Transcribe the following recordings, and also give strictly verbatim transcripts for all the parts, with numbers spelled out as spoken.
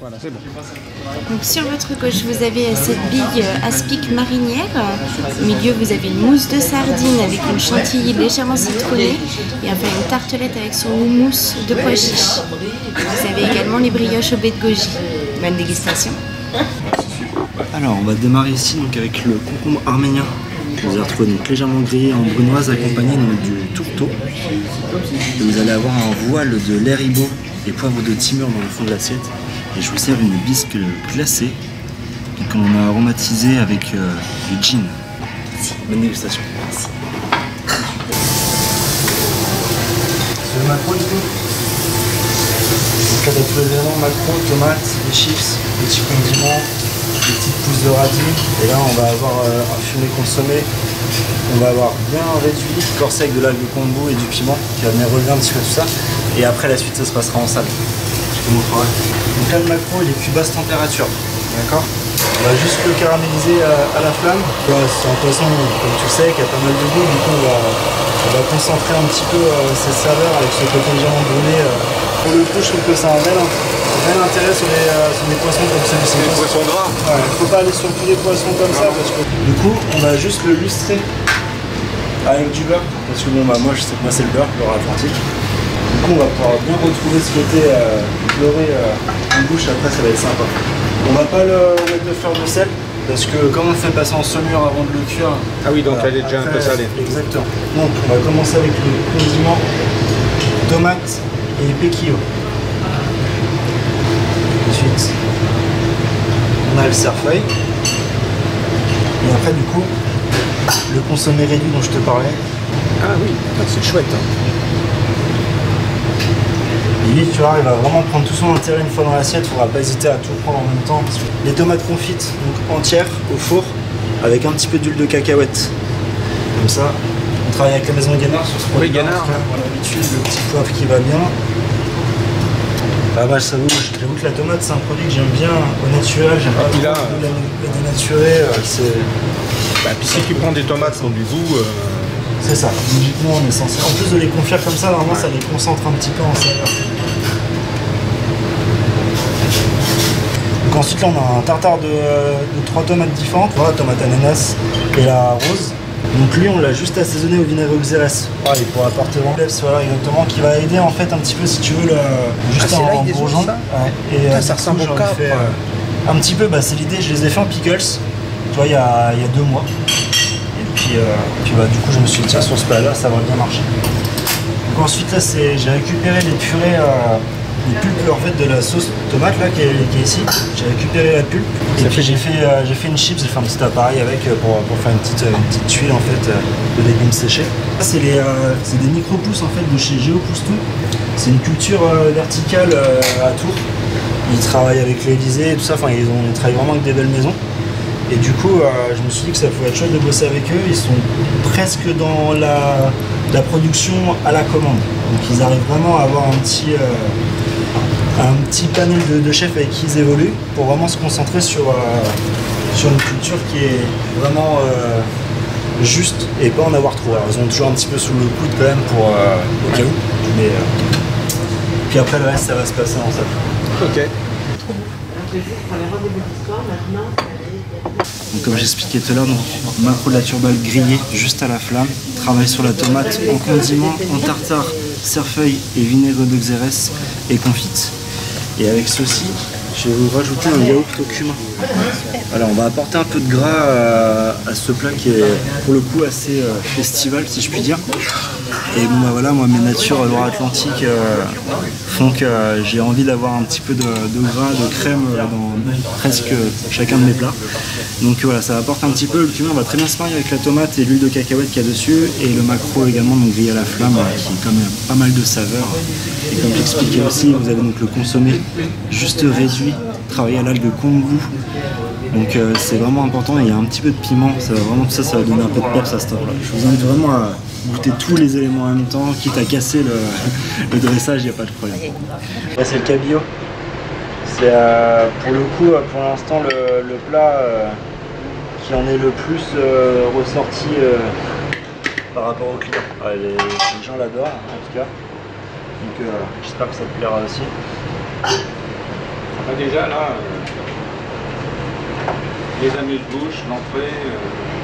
Voilà, c'est bon. Donc sur votre gauche, vous avez cette bille aspic marinière. Au milieu, vous avez une mousse de sardine avec une chantilly légèrement citronnée et enfin une tartelette avec son houmous de pois chiches. Vous avez également les brioches au baie de goji. Bonne dégustation. Alors, on va démarrer ici donc avec le concombre arménien. Vous allez retrouver donc légèrement grillé en brunoise accompagné donc du tourteau. Et vous allez avoir un voile de lait ribot et poivre de Timur dans le fond de l'assiette. Et je vous sers une bisque glacée qu'on a aromatisée avec euh, du gin. Bonne dégustation. Merci. C'est le macro du coup. Donc avec le élément macro, tomates, les chips, les petits condiments, des petites pousses de radis. Et là on va avoir euh, un fumé consommé. On va avoir bien réduit, corsé avec de l'algue de kombu et du piment qui va venir relever un petit peu tout ça. Et après la suite ça se passera en salle. Je vous montrerai. Donc là le macro il est cuit basse température. D'accord. On va juste le caraméliser à, à la flamme. C'est un poisson, comme tu sais, qui a pas mal de goût. Du coup on va, on va concentrer un petit peu euh, ses saveurs avec ce côté légèrement brûlé. Euh. Pour le coup je trouve que c'est un réel, un réel intérêt sur les, euh, sur les poissons comme celui-ci. Les poissons gras. Ouais, il ne faut pas aller sur tous les poissons comme ça parce que du coup on va juste le lustrer avec du beurre. Parce que bon bah moi je sais que moi c'est le beurre, beurre atlantique. Du coup on va pouvoir bien retrouver ce côté euh, doré euh, en bouche, après ça va être sympa. On va pas le mettre de fleur de sel parce que comme on le fait passer en saumure avant de le cuire. Ah oui, donc voilà, elle est déjà après, un peu salée. Exactement. Donc on va commencer avec le condiment, tomate et péquillo. Ensuite on a le cerfeuil. Et après du coup le consommé réduit dont je te parlais. Ah oui, c'est chouette. Hein. Et lui, tu vois, il va vraiment prendre tout son intérêt une fois dans l'assiette. Il ne faudra pas hésiter à tout prendre en même temps. Les tomates confites, donc entières, au four, avec un petit peu d'huile de cacahuète. Comme ça, on travaille avec la maison Guénard sur ce produit. Oui, Guénard. On a l'habitude, le petit poivre qui va bien. Ah bah, ça vous, j'avoue que la tomate, c'est un produit que j'aime bien au naturel. J'aime pas Ah, trop là, la, la dénaturer. C'est bah, puis si tu prends des tomates qui ont du goût. Euh... C'est ça, logiquement on est censé. En plus de les confire comme ça, normalement ouais. Ça les concentre un petit peu en saveur. Donc ensuite là on a un tartare de, de trois tomates différentes. Voilà, tomate ananas et la rose. Donc lui on l'a juste assaisonné au vinaigre xérès. Voilà, il pourra apporter l'enlève, voilà exactement, qui va aider en fait un petit peu si tu veux le juste ah, en bourgeon. Ouais. Et ah, euh, ça ressemble au cap. Euh, un petit peu, bah, c'est l'idée, je les ai fait en pickles, tu vois, il y a, il y a deux mois. Puis, euh, puis bah, du coup je me suis dit tiens sur ce plat là ça va bien marcher. Donc ensuite là c'est j'ai récupéré les purées, euh, les pulpes en fait de la sauce tomate là qui est, qui est ici. J'ai récupéré la pulpe et puis j'ai fait, euh, j'ai fait une chips, j'ai fait un petit appareil avec pour, pour faire une petite, une petite tuile en fait de légumes séchés. Ça c'est les euh, c'est des micro-pousses en fait de chez Géo Pousse-Tout. C'est une culture euh, verticale euh, à Tours. Ils travaillent avec l'Elysée et tout ça, enfin ils, ont, ils travaillent vraiment avec des belles maisons. Et du coup, euh, je me suis dit que ça pouvait être chouette de bosser avec eux. Ils sont presque dans la, la production à la commande. Donc ils arrivent vraiment à avoir un petit, euh, un petit panel de, de chefs avec qui ils évoluent pour vraiment se concentrer sur, euh, sur une culture qui est vraiment euh, juste et pas en avoir trop. Alors, ils ont toujours un petit peu sous le coude quand même pour euh, au cas où. Mais euh, puis après le reste, ça va se passer en salle. Ok. Donc, comme j'expliquais tout à l'heure, macro de la turbale grillée juste à la flamme, travail sur la tomate en condiment, en tartare, cerfeuil et vinaigre de xérès et confite. Et avec ceci, je vais vous rajouter un yaourt au cumin. Voilà, on va apporter un peu de gras à, à ce plat qui est pour le coup assez euh, festival si je puis dire. Et bon bah voilà, moi mes natures Loire-Atlantique euh, font que euh, j'ai envie d'avoir un petit peu de, de gras, de crème dans presque chacun de mes plats. Donc voilà, ça apporte un petit peu, le cumin va très bien se marier avec la tomate et l'huile de cacahuète qu'il y a dessus, et le maquereau également, donc grillé à la flamme, qui est quand même pas mal de saveurs. Et comme j'expliquais aussi, vous avez donc le consommé juste réduit, travaillé à l'algue de kombu. Donc euh, c'est vraiment important, et il y a un petit peu de piment, ça va vraiment, tout ça, ça va donner un peu de peps à ce temps-là. Je vous invite vraiment à goûter tous les éléments en même temps, quitte à casser le, le dressage, il n'y a pas de problème. Là c'est le cabillaud. C'est euh, pour le coup, pour l'instant, le, le plat euh, qui en est le plus euh, ressorti euh, par rapport au client. Ouais, les, les gens l'adorent en tout cas. Donc euh, j'espère que ça te plaira aussi. Bah déjà là, euh, les amuse-bouches, l'entrée. Euh...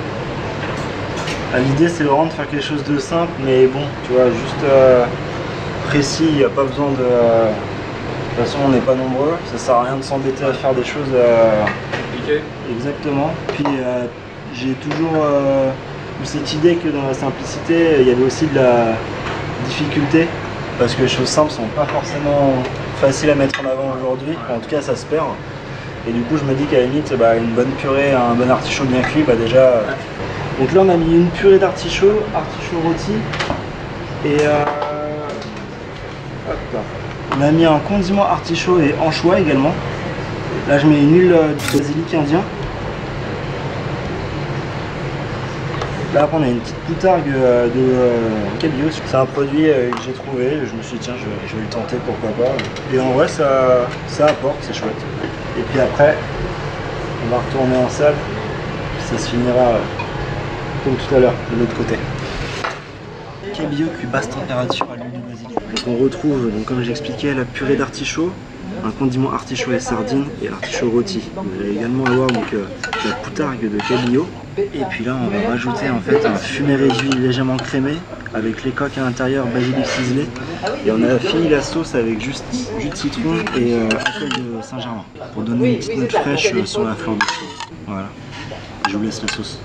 Ah, l'idée c'est vraiment de faire quelque chose de simple, mais bon, tu vois, juste euh, précis, il n'y a pas besoin de... Euh... De toute façon on n'est pas nombreux, ça sert à rien de s'embêter à faire des choses... Euh... compliquées. Exactement. Puis euh, j'ai toujours euh, eu cette idée que dans la simplicité, il y avait aussi de la difficulté, parce que les choses simples sont pas forcément faciles à mettre en avant aujourd'hui, en tout cas ça se perd. Et du coup je me dis qu'à la limite, bah, une bonne purée, un bon artichaut bien cuit, bah déjà... Euh... Donc là on a mis une purée d'artichaut, artichaut rôti, et euh... hop là. On a mis un condiment artichaut et anchois également. Là je mets une huile de basilic indien. Là après on a une petite poutargue de euh, cabillaud. C'est un produit euh, que j'ai trouvé, je me suis dit tiens je vais, je vais le tenter, pourquoi pas. Et en vrai ça, ça apporte, c'est chouette. Et puis après on va retourner en salle, ça se finira euh, comme tout à l'heure de l'autre côté. Cabillaud cuit basse température à l'huile de basilic. Donc on retrouve, donc, comme j'expliquais, la purée d'artichaut, un condiment artichaut et sardines et l'artichaut rôti. Vous allez également avoir donc, euh, la poutargue de cabillaud. Et puis là on va rajouter en fait un fumet réduit légèrement crémé avec les coques à l'intérieur, basilic ciselé. Et on a fini la sauce avec juste jus de citron et euh, alcool de Saint-Germain pour donner une petite note fraîche euh, sur la flamme. Voilà, je vous laisse la sauce.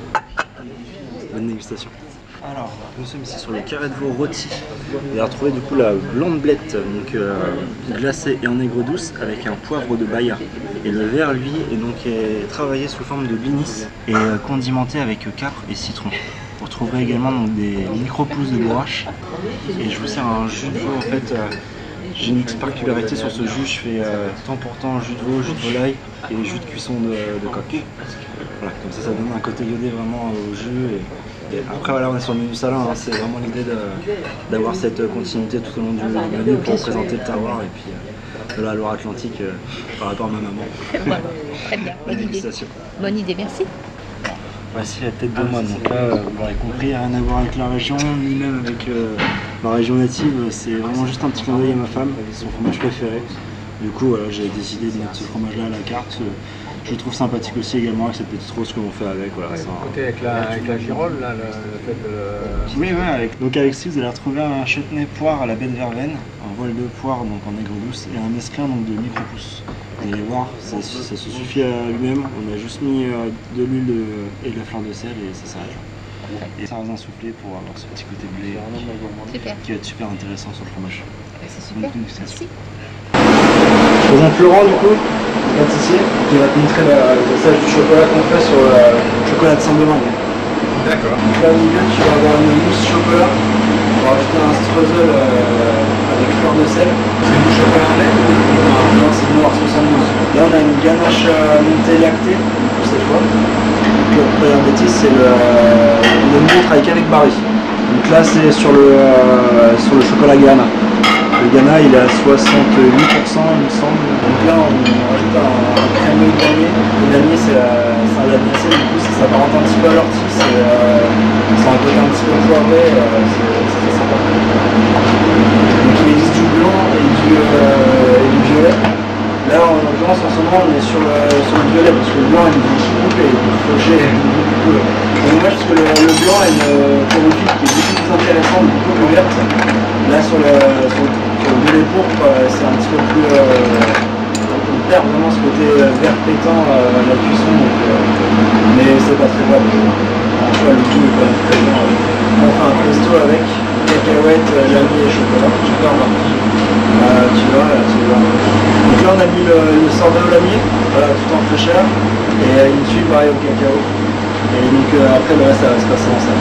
Bonne dégustation. Alors, nous sommes ici sur le carré de veau rôti. Vous allez retrouver du coup la blanc-blette, donc euh, glacée et en aigre douce avec un poivre de Bahia. Et le verre, lui, est donc est travaillé sous forme de blinis et euh, condimenté avec capre et citron. Vous retrouverez également donc, des micro-pousses de bourrache. Et je vous sers un jus de veau en fait. Euh, J'ai une petite particularité sur ce jus, je fais euh, temps pour temps jus de veau, jus de volaille et jus de cuisson de, de coque. Voilà, comme ça, ça donne un côté iodé vraiment au jus. Et, et après, voilà, on est sur le menu salin, hein, c'est vraiment l'idée d'avoir cette continuité tout au long du menu pour présenter le terroir et puis euh, de la Loire-Atlantique euh, par rapport à ma maman. Voilà, très bien, bonne idée. Bonne idée, merci. Voici la tête de moine, donc là vous l'aurez compris, rien à voir avec la région, ni même avec euh, ma région native, c'est vraiment juste un petit clin d'œil à ma femme, son fromage préféré. Du coup voilà, j'ai décidé de mettre ce fromage là à la carte, je le trouve sympathique aussi également avec cette petite rose que l'on fait avec. Voilà, ouais, un... côté avec la, avec la girole, là, le, le fait de... Oui, ouais, avec... donc avec ci vous allez retrouver un chutney poire à la baie de verveine, un voile de poire donc en aigre douce et un mesclin donc de micro-pousses. Vous allez voir, ça, ça se suffit à lui-même, on a juste mis euh, de l'huile de... et de la fleur de sel et ça s'arrête. Et ça raisin soufflé pour avoir ce petit côté blé qui, qui va être super intéressant sur le fromage. C'est super, merci. Je présente Laurent du coup, pâtissier, qui va te montrer le dosage du chocolat qu'on fait sur le chocolat de Saint-Domingue. D'accord. Donc là au milieu tu vas avoir une mousse chocolat, on va rajouter un streusel euh, avec fleur de sel. C'est du chocolat en lait? Non, c'est du noir soixante-douze. Là on a une ganache euh, montée lactée pour cette fois. Donc le première bêtise c'est le, le mou on travaille qu'avec Barry. Donc là c'est sur le euh, sur le chocolat Ghana. Le Ghana il est à soixante-huit pour cent il me semble. Donc là on rajoute un, un crémeux de damier. Le damier c'est un damier, du coup ça s'apparente un petit peu à l'ortie, c'est euh, un côté un petit peu poivré, euh, c'est très sympa. Donc il existe du blanc et du, euh, et du violet. Là en l'occurrence en ce moment on est sur le, sur le violet parce que le blanc il est beaucoup coupé, il est fauché, beaucoup plus. C'est dommage parce que le, le blanc a une chlorophylle qui est beaucoup plus intéressante, beaucoup plus verte. Là sur le, sur le, sur le violet pourpre c'est un petit peu plus... Euh, on perd vraiment ce côté vert pétant à euh, la cuisson, donc, euh, mais c'est pas très grave. En choix, le goût est quand même très bien. On fait un pesto avec cacahuètes, lamier et chocolat. Super bon. Euh, tu vois, là, tu vois. Donc là, on a mis le, le sorbet au lamier, voilà, tout en fraîcheur, et euh, une tuile pareil au cacao. Et donc euh, après, le reste, ça va se passer en salle.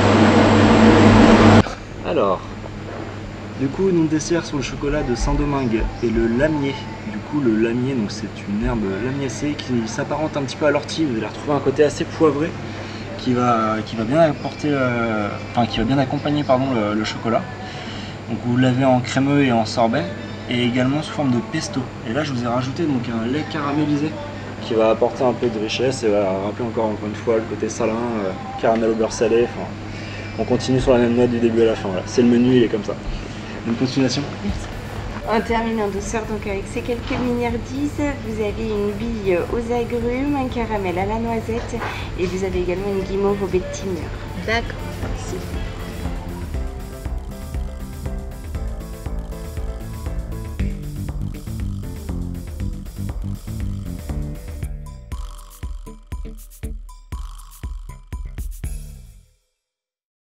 Alors, du coup, nos desserts sur le chocolat de Saint-Domingue et le lamier. Du coup, le lamier, donc c'est une herbe lamiacée qui s'apparente un petit peu à l'ortie. Vous allez retrouver un côté assez poivré qui va, qui va bien apporter, euh, enfin qui va bien accompagner pardon le, le chocolat. Donc vous l'avez en crémeux et en sorbet, et également sous forme de pesto. Et là, je vous ai rajouté donc un lait caramélisé qui va apporter un peu de richesse et va rappeler encore encore une fois le côté salin, euh, caramel au beurre salé. Enfin, on continue sur la même note du début à la fin. Voilà. C'est le menu, il est comme ça. Une continuation. Merci. On termine en douceur donc avec ces quelques miniardises. Vous avez une bille aux agrumes, un caramel à la noisette et vous avez également une guimauve au baie de Timur. D'accord, merci.